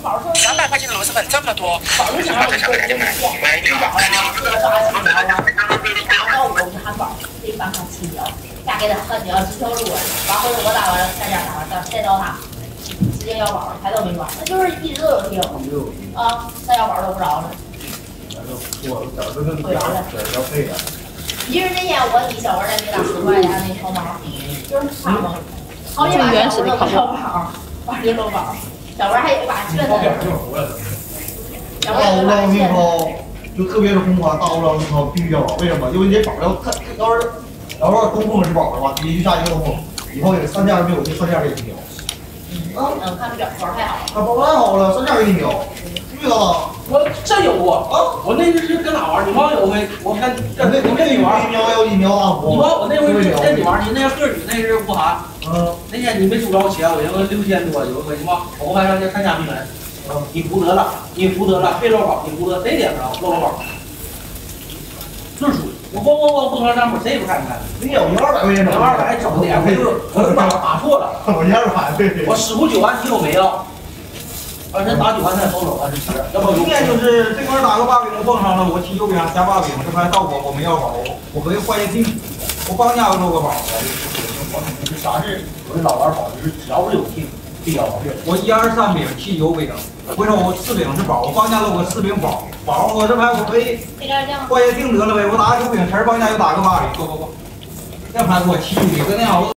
200块钱的螺蛳粉这么多， 宝就想让我做一个买100啊，然后我是汉堡，这3块7条，价给他喝酒10条路，完回头我打完了3点打完再到他，直接要饱了，抬头没抓，那就是一直都有听啊，再要饱都不着了。 我点儿跟点儿要配的。 其实那天我给小文再给打10块钱那条毛，就是他嘛，好几把小文弄个小宝，把这弄宝，小文还有一把撅的。 大乌拉面包就特别是红花大乌拉面包必须要饱，为什么？因为你这宝要看，要是东风是宝的话，你必须下一个东风，以后3件没有就3件给你秒。 看表包太好了。 他包太好了，3件给你秒。对啊， 我真有过啊！我那是跟哪玩儿？你忘有回？我看那你玩1秒1秒大你忘我那回跟你玩儿？你那个你那是武汉。那天你没收着钱，我赢了6000多，有回什么？我还让那参加闭门。你胡得了，别漏宝，你胡得谁点不着？漏了宝。就是输。我不能账户，谁也不看。 你有200块钱整 ，200整点，我打错了。 我200对。 我师傅9万提都没要。人打9万再收走了，要不今天就是这块打个把柄蹦上了，我提右边加把柄，这还到我没要宝，我可以换一个定体，我帮家漏个宝， 啥是？我这老玩宝就是只要是有定，必要宝。 我1、2、3柄提油柄，回头我4柄是宝，我帮家漏个4柄宝，我这牌我可以换一个定得了呗，我打个9柄，前帮家又打个把柄，不，这牌给我提油柄，跟那样我。